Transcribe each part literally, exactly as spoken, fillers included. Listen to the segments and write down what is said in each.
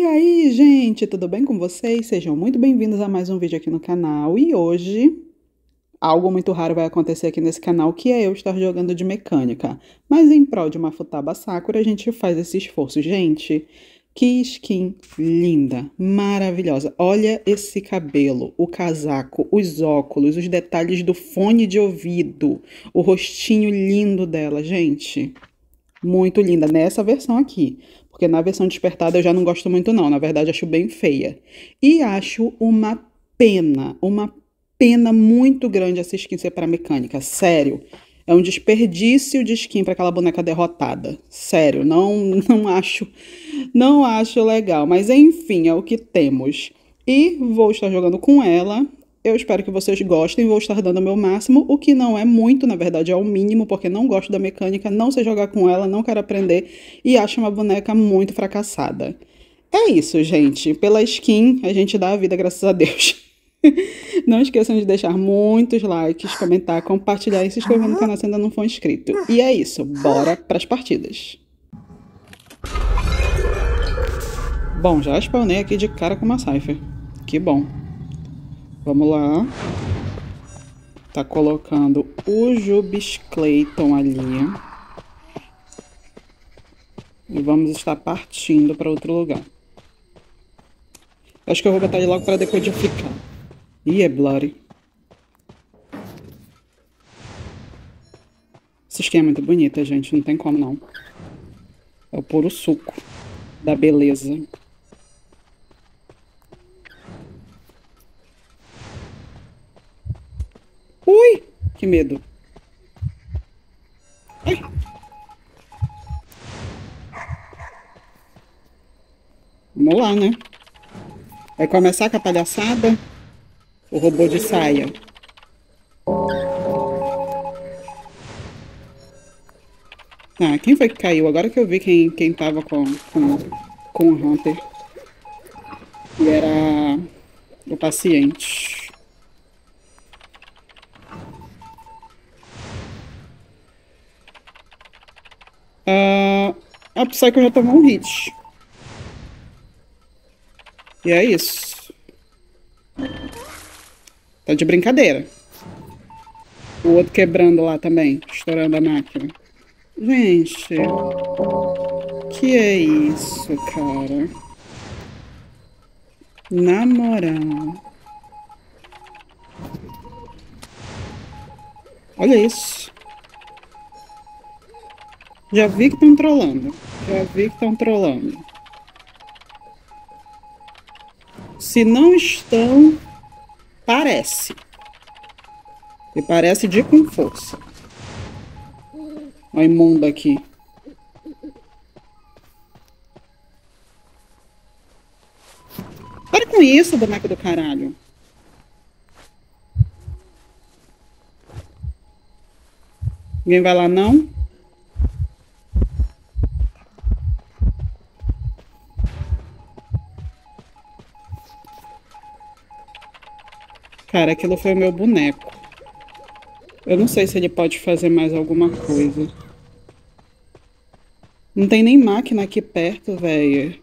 E aí, gente, tudo bem com vocês? Sejam muito bem-vindos a mais um vídeo aqui no canal. E hoje, algo muito raro vai acontecer aqui nesse canal, que é eu estar jogando de mecânica. Mas em prol de uma Futaba Sakura, a gente faz esse esforço. Gente, que skin linda, maravilhosa. Olha esse cabelo, o casaco, os óculos, os detalhes do fone de ouvido, o rostinho lindo dela, gente. Muito linda nessa versão aqui. Porque na versão despertada eu já não gosto muito não. Na verdade, acho bem feia. E acho uma pena, uma pena muito grande essa skin ser para mecânica. Sério. É um desperdício de skin para aquela boneca derrotada. Sério, não, não acho, não acho legal. Mas enfim, é o que temos. E vou estar jogando com ela. Eu espero que vocês gostem, vou estar dando o meu máximo, o que não é muito, na verdade é o mínimo, porque não gosto da mecânica, não sei jogar com ela, não quero aprender e acho uma boneca muito fracassada. É isso, gente. Pela skin, a gente dá a vida, graças a Deus. Não esqueçam de deixar muitos likes, comentar, compartilhar e se inscrever no canal se ainda não for inscrito. E é isso, bora para as partidas. Bom, já spawnei aqui de cara com uma Cypher. Que bom. Vamos lá. Tá colocando o Jubes Clayton ali. E vamos estar partindo para outro lugar. Acho que eu vou botar ele logo para decodificar. Ih, é Bloody. Essa skin é muito bonita, gente. Não tem como, não. É o puro suco da beleza. Ui! Que medo. Ai. Vamos lá, né? Vai começar com a palhaçada? O robô de saia. Tá, quem foi que caiu? Agora que eu vi quem, quem tava com, com, com o Hunter. E era o paciente. Uh, a Psycho já tomou um hit. E é isso. Tá de brincadeira. O outro quebrando lá também, estourando a máquina. Gente, que é isso, cara? Na moral. Olha isso. Já vi que estão trolando. Já vi que estão trolando. Se não estão, parece. E parece de com força. Olha a imunda aqui. Para com isso, boneco do caralho. Ninguém vai lá, não? Cara, aquilo foi o meu boneco. Eu não sei se ele pode fazer mais alguma coisa. Não tem nem máquina aqui perto, velho.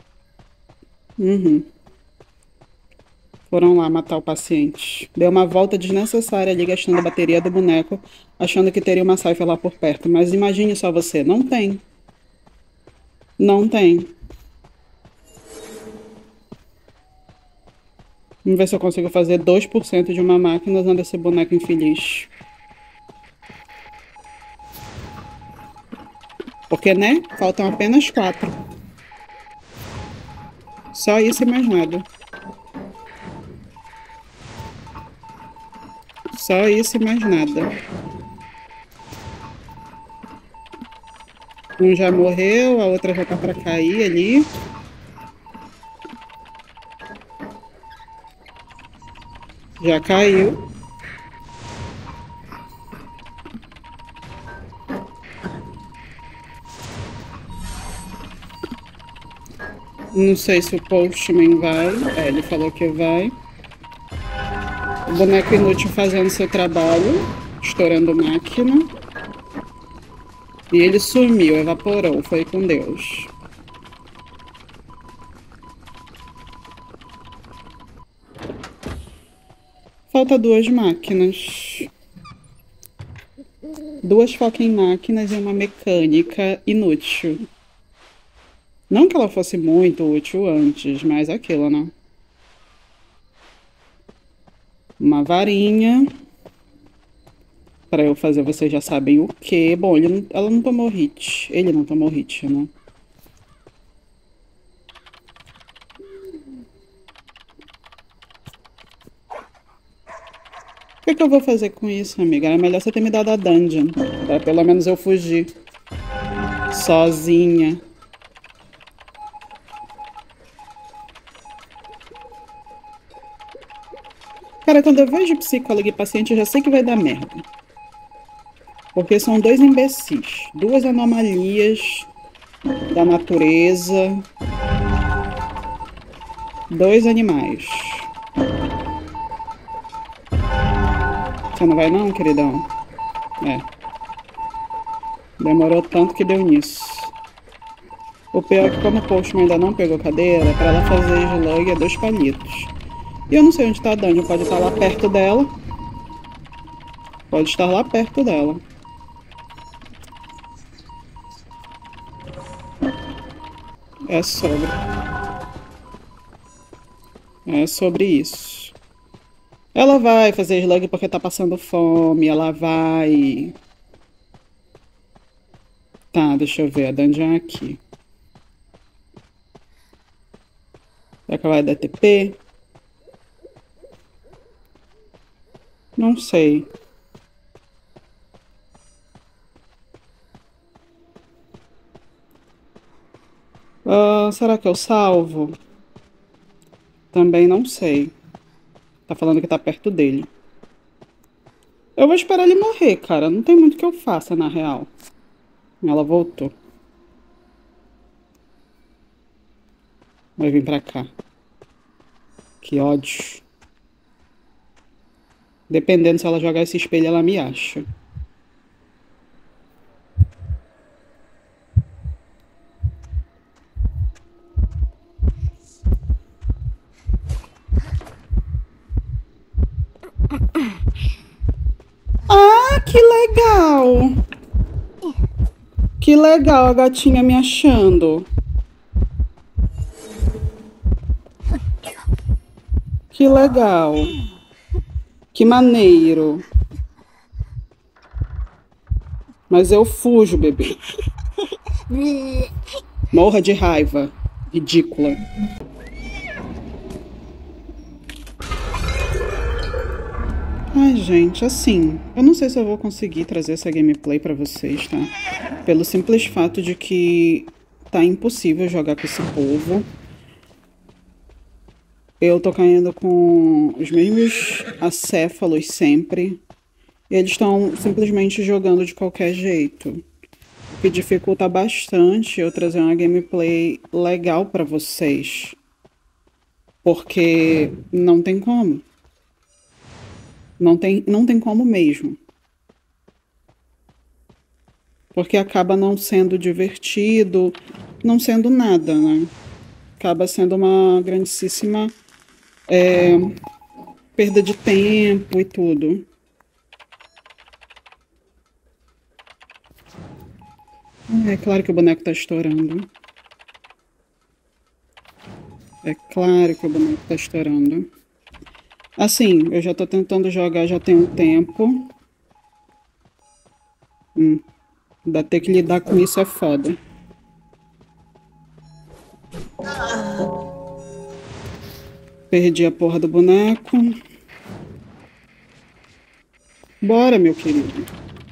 Uhum. Foram lá matar o paciente. Deu uma volta desnecessária ali, gastando a bateria do boneco, achando que teria uma Cypher lá por perto. Mas imagine só você, não tem. Não tem. Vamos ver se eu consigo fazer dois por cento de uma máquina usando esse boneco infeliz. Porque, né? Faltam apenas quatro. Só isso e mais nada. Só isso e mais nada. Um já morreu, a outra já tá pra cair ali. Já caiu. Não sei se o Postman vai. É, ele falou que vai. O boneco inútil fazendo seu trabalho. Estourando máquina. E ele sumiu, evaporou. Foi com Deus. Falta duas máquinas. Duas fucking máquinas e uma mecânica inútil. Não que ela fosse muito útil antes, mas aquilo, né? Uma varinha. Pra eu fazer, vocês já sabem o quê. Bom, ele não, ela não tomou hit. Ele não tomou hit, né? O que, que eu vou fazer com isso, amiga? Era melhor você ter me dado a dungeon. Pra pelo menos eu fugir. Sozinha. Cara, quando eu vejo psicólogo e paciente, eu já sei que vai dar merda. Porque são dois imbecis. Duas anomalias da natureza. Dois animais. Você não vai não, queridão? É. Demorou tanto que deu nisso. O pior é que como o Postman ainda não pegou cadeira, pra ela fazer slug é dois palitos. E eu não sei onde tá a Dungeon. Pode estar lá perto dela. Pode estar lá perto dela. É sobre. É sobre isso. Ela vai fazer slug porque tá passando fome. Ela vai... Tá, deixa eu ver. A dungeon é aqui. Será que ela vai dar T P? Não sei. Uh, será que eu salvo? Também não sei. Tá falando que tá perto dele. Eu vou esperar ele morrer, cara. Não tem muito que eu faça, na real. Ela voltou. Vai vir pra cá. Que ódio. Dependendo se ela jogar esse espelho, ela me acha. Ah, que legal! Que legal a gatinha me achando. Que legal. Que maneiro. Mas eu fujo, bebê. Morra de raiva. Ridícula. Ai, gente, assim, eu não sei se eu vou conseguir trazer essa gameplay pra vocês, tá? Pelo simples fato de que tá impossível jogar com esse povo. Eu tô caindo com os mesmos acéfalos sempre. E eles estão simplesmente jogando de qualquer jeito. O que dificulta bastante eu trazer uma gameplay legal pra vocês. Porque não tem como. Não tem, não tem como mesmo. Porque acaba não sendo divertido, não sendo nada, né? Acaba sendo uma grandíssima é, perda de tempo e tudo. É claro que o boneco tá estourando. É claro que o boneco tá estourando. Assim, eu já tô tentando jogar já tem um tempo. Hum, ainda ter que lidar com isso é foda. Perdi a porra do boneco. Bora, meu querido.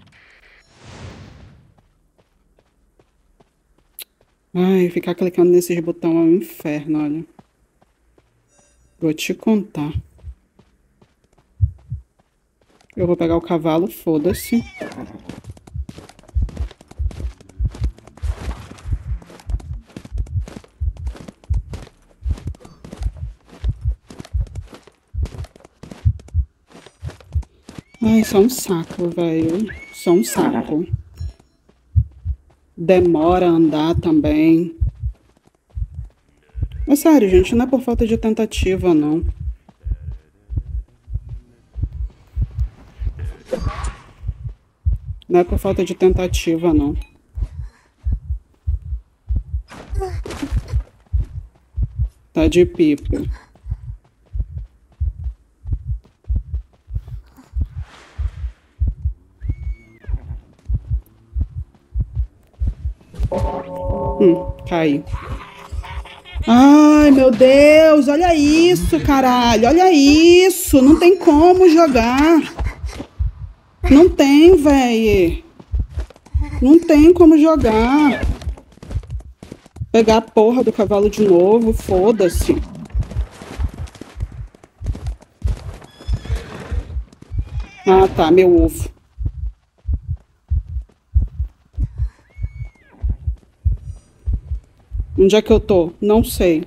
Ai, ficar clicando nesses botões é um inferno, olha. Vou te contar. Eu vou pegar o cavalo, foda-se. Ai, só um saco, velho. Só um saco. Demora a andar também. É sério, gente, não é por falta de tentativa, não. Não é por falta de tentativa, não. Tá de pipa. Hum, cai. Ai, meu Deus, olha isso, caralho, olha isso. Não tem como jogar. Não tem, véi. Não tem como jogar. Pegar a porra do cavalo de novo, foda-se. Ah, tá, meu ovo. Onde é que eu tô? Não sei.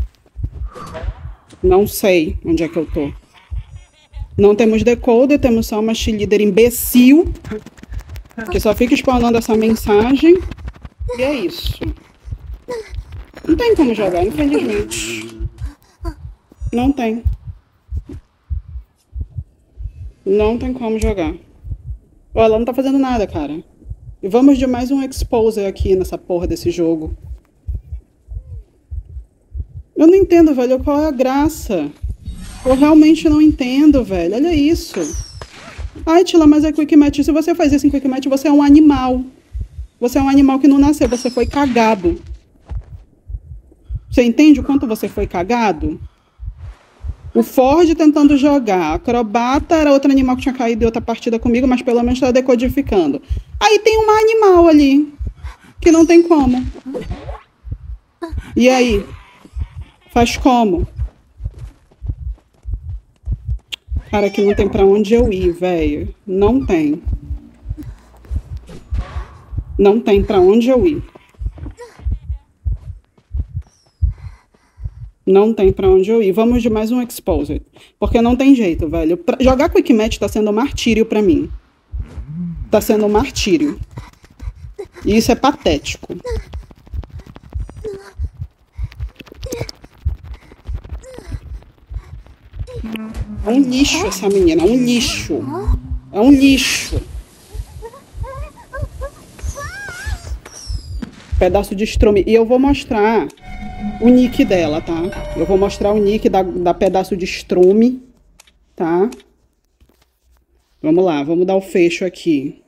Não sei onde é que eu tô. Não temos decoder, temos só uma cheerleader imbecil que só fica spawnando essa mensagem. E é isso. Não tem como jogar, infelizmente. Não tem. Não tem como jogar. Ó, ela não tá fazendo nada, cara. E vamos de mais um exposer aqui nessa porra desse jogo. Eu não entendo, velho, qual é a graça. Eu realmente não entendo, velho. Olha isso. Ai, Tila, mas é quick match. Se você faz isso em quick match, você é um animal. Você é um animal que não nasceu, você foi cagado. Você entende o quanto você foi cagado? O Ford tentando jogar. A Acrobata era outro animal que tinha caído em outra partida comigo, mas pelo menos tá decodificando. Aí tem um animal ali. Que não tem como. E aí? Faz como? Cara, que não tem pra onde eu ir, velho. Não tem. Não tem pra onde eu ir. Não tem pra onde eu ir. Vamos de mais um Exposed. Porque não tem jeito, velho. Pra jogar Quick Match tá sendo um martírio pra mim. Tá sendo um martírio. E isso é patético. É um lixo essa menina, é um lixo. É um lixo. Pedaço de estrume. E eu vou mostrar o nick dela, tá? Eu vou mostrar o nick da, da pedaço de estrume, tá? Vamos lá, vamos dar o fecho aqui.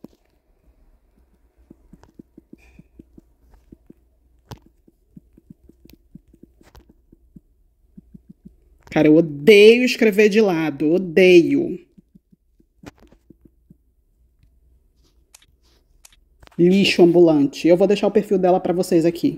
Cara, eu odeio escrever de lado, odeio. Lixo ambulante. Eu vou deixar o perfil dela pra vocês aqui.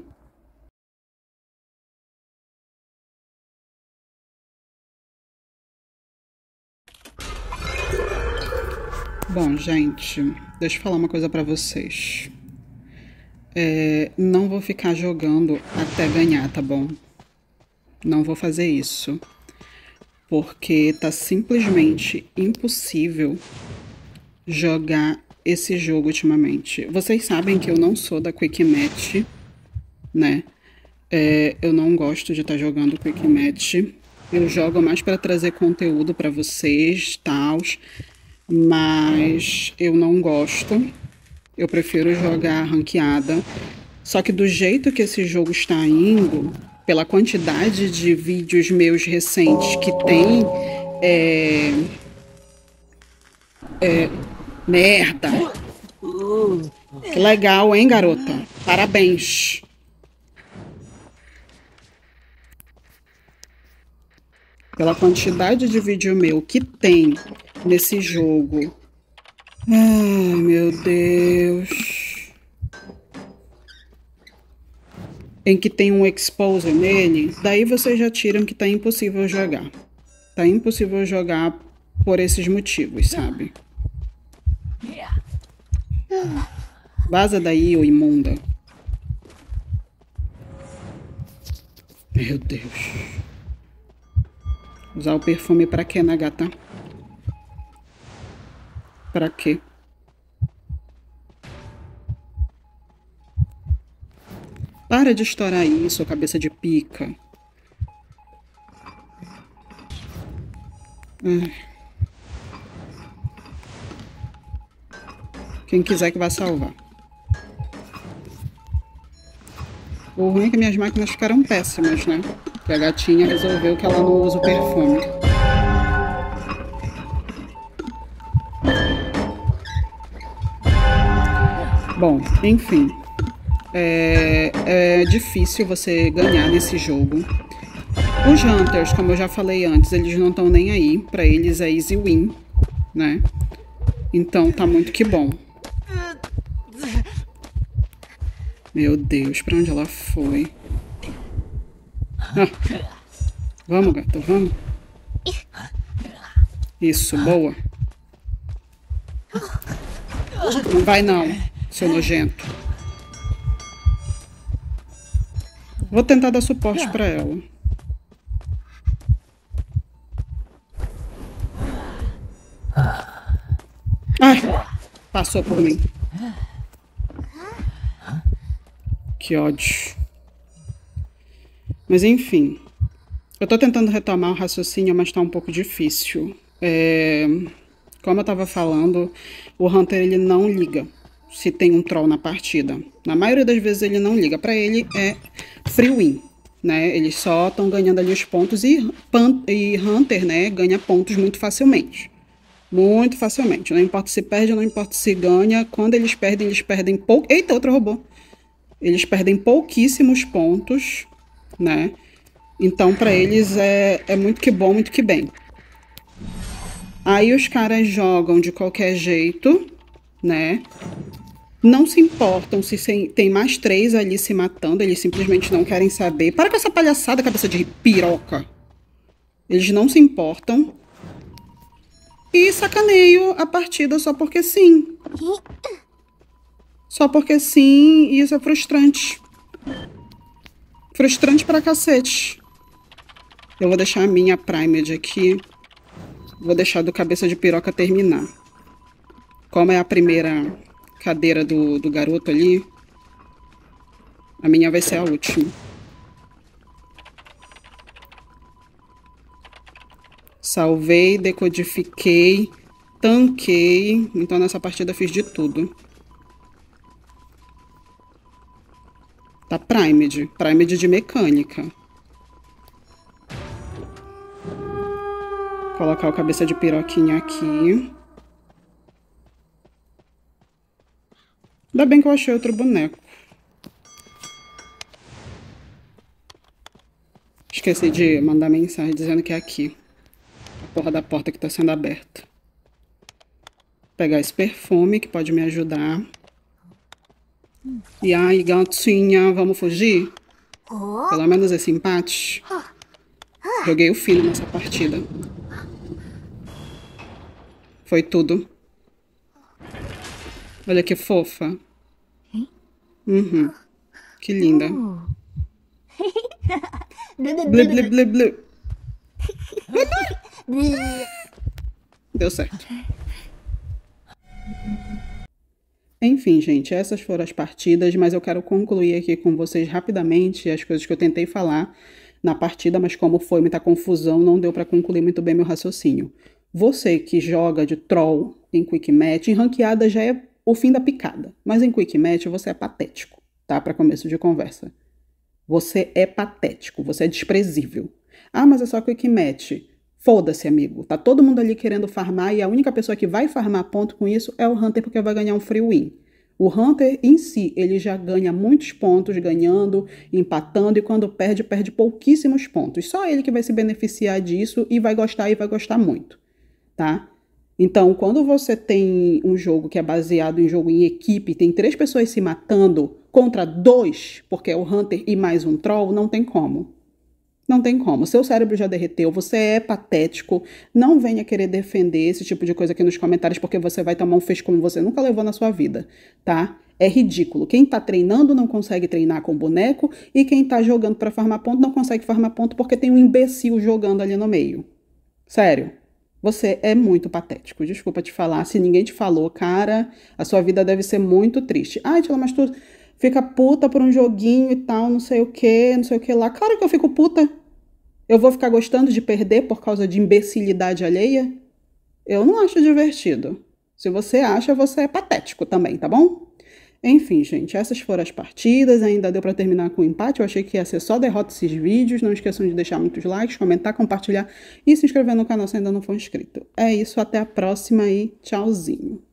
Bom, gente, deixa eu falar uma coisa pra vocês. É, não vou ficar jogando até ganhar, tá bom? Não vou fazer isso. Porque tá simplesmente impossível jogar esse jogo ultimamente. Vocês sabem que eu não sou da Quick Match, né? É, eu não gosto de estar jogando Quick Match. Eu jogo mais para trazer conteúdo para vocês, tals, mas eu não gosto. Eu prefiro jogar ranqueada. Só que do jeito que esse jogo está indo, pela quantidade de vídeos meus recentes que tem, é... é... merda. Que legal, hein, garota? Parabéns. Pela quantidade de vídeo meu que tem nesse jogo. Ai, meu Deus. Em que tem um exposer nele, daí vocês já tiram que tá impossível jogar. Tá impossível jogar por esses motivos, sabe? Vaza daí, ô imunda. Meu Deus. Usar o perfume pra quê, né, gata? Pra quê? Para de estourar isso, cabeça de pica. Ai. Quem quiser que vá salvar. O ruim é que minhas máquinas ficaram péssimas, né? Porque a gatinha resolveu que ela não usa o perfume. Bom, enfim. É, é difícil você ganhar nesse jogo. Os Hunters, como eu já falei antes, eles não estão nem aí. Pra eles é easy win, né? Então tá muito que bom. Meu Deus, pra onde ela foi? Ah, vamos, gato, vamos. Isso, boa. Não vai não, seu nojento. Vou tentar dar suporte pra ela. Ai, passou por mim. Que ódio. Mas enfim. Eu tô tentando retomar o raciocínio, mas tá um pouco difícil. É, como eu tava falando, o Hunter ele não liga se tem um troll na partida. Na maioria das vezes ele não liga. Pra ele é free win, né? Eles só estão ganhando ali os pontos e, e Hunter, né, ganha pontos muito facilmente. Muito facilmente. Não importa se perde, não importa se ganha. Quando eles perdem, eles perdem pouco. Eita, outro robô. Eles perdem pouquíssimos pontos, né? Então, pra eles é, é muito que bom, muito que bem. Aí os caras jogam de qualquer jeito, né? Não se importam se tem mais três ali se matando. Eles simplesmente não querem saber. Para com essa palhaçada, cabeça de piroca. Eles não se importam. E sacaneio a partida só porque sim. Só porque sim, e isso é frustrante. Frustrante pra cacete. Eu vou deixar a minha Primed aqui. Vou deixar do cabeça de piroca terminar. Como é a primeira cadeira do, do garoto ali, a minha vai ser a última. Salvei, decodifiquei, tanquei. Então nessa partida eu fiz de tudo. Tá Primed. Primed de mecânica. Colocar o cabeça de piroquinha aqui. Ainda bem que eu achei outro boneco. Esqueci de mandar mensagem dizendo que é aqui. A porra da porta que tá sendo aberta. Pegar esse perfume que pode me ajudar. E aí, gatinha, vamos fugir? Pelo menos esse empate. Joguei o fino nessa partida. Foi tudo. Olha que fofa. Uhum. Que linda. Blip, blip, blip, blip. Deu certo. Enfim, gente, essas foram as partidas, mas eu quero concluir aqui com vocês rapidamente as coisas que eu tentei falar na partida, mas como foi muita confusão, não deu para concluir muito bem meu raciocínio. Você que joga de troll em Quick Match, em ranqueada já é o fim da picada, mas em Quick Match você é patético, tá? Para começo de conversa. Você é patético, você é desprezível. Ah, mas é só Quick Match. Foda-se, amigo. Tá todo mundo ali querendo farmar e a única pessoa que vai farmar ponto com isso é o Hunter, porque vai ganhar um free win. O Hunter em si, ele já ganha muitos pontos ganhando, empatando, e quando perde, perde pouquíssimos pontos. Só ele que vai se beneficiar disso e vai gostar e vai gostar muito, tá? Então, quando você tem um jogo que é baseado em jogo em equipe, tem três pessoas se matando contra dois, porque é o Hunter e mais um troll, não tem como. Não tem como. Seu cérebro já derreteu, você é patético. Não venha querer defender esse tipo de coisa aqui nos comentários, porque você vai tomar um fecho como você nunca levou na sua vida, tá? É ridículo. Quem tá treinando não consegue treinar com boneco, e quem tá jogando pra farmar ponto não consegue farmar ponto porque tem um imbecil jogando ali no meio. Sério. Você é muito patético. Desculpa te falar. Se ninguém te falou, cara, a sua vida deve ser muito triste. Ai, Tila, mas tu fica puta por um joguinho e tal, não sei o que, não sei o que lá. Claro que eu fico puta. Eu vou ficar gostando de perder por causa de imbecilidade alheia? Eu não acho divertido. Se você acha, você é patético também, tá bom? Enfim, gente, essas foram as partidas. Ainda deu para terminar com empate. Eu achei que ia ser só derrota esses vídeos. Não esqueçam de deixar muitos likes, comentar, compartilhar e se inscrever no canal se ainda não for inscrito. É isso, até a próxima e tchauzinho.